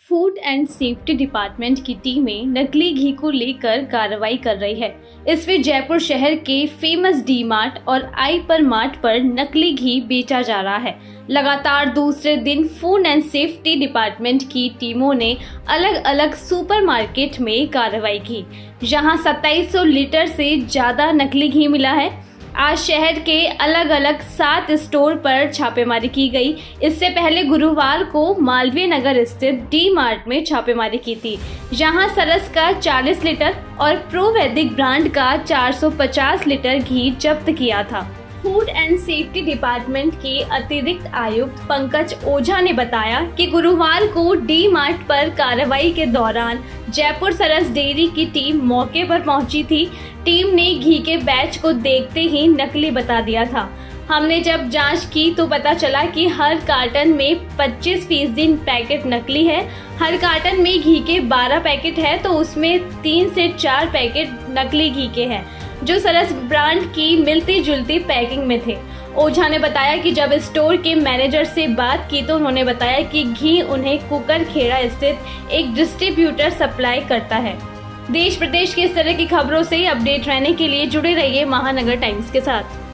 Food and safety department की टीमें नकली घी को लेकर कार्रवाई कर रही है। इसमें जयपुर शहर के फेमस डी मार्ट और आइपर मार्ट पर नकली घी बेचा जा रहा है। लगातार दूसरे दिन फूड एंड सेफ्टी डिपार्टमेंट की टीमों ने अलग अलग सुपरमार्केट में कार्रवाई की, जहां 2700 लीटर से ज्यादा नकली घी मिला है। आज शहर के अलग अलग 7 स्टोर पर छापेमारी की गई। इससे पहले गुरुवार को मालवीय नगर स्थित डी मार्ट में छापेमारी की थी, जहां सरस का 40 लीटर और प्रो वैदिक ब्रांड का 450 लीटर घी जब्त किया था। फूड एंड सेफ्टी डिपार्टमेंट के अतिरिक्त आयुक्त पंकज ओझा ने बताया कि गुरुवार को डी मार्ट पर कार्रवाई के दौरान जयपुर सरस डेयरी की टीम मौके पर पहुंची थी। टीम ने घी के बैच को देखते ही नकली बता दिया था। हमने जब जांच की तो पता चला कि हर कार्टन में 25% पैकेट नकली है। हर कार्टन में घी के 12 पैकेट है तो उसमें 3 से 4 पैकेट नकली घी के हैं, जो सरस ब्रांड की मिलती जुलती पैकिंग में थे। ओझा ने बताया कि जब स्टोर के मैनेजर से बात की तो उन्होंने बताया कि घी उन्हें कुकर खेड़ा स्थित एक डिस्ट्रीब्यूटर सप्लाई करता है। देश प्रदेश की इस तरह की खबरों से अपडेट रहने के लिए जुड़े रहिए महानगर टाइम्स के साथ।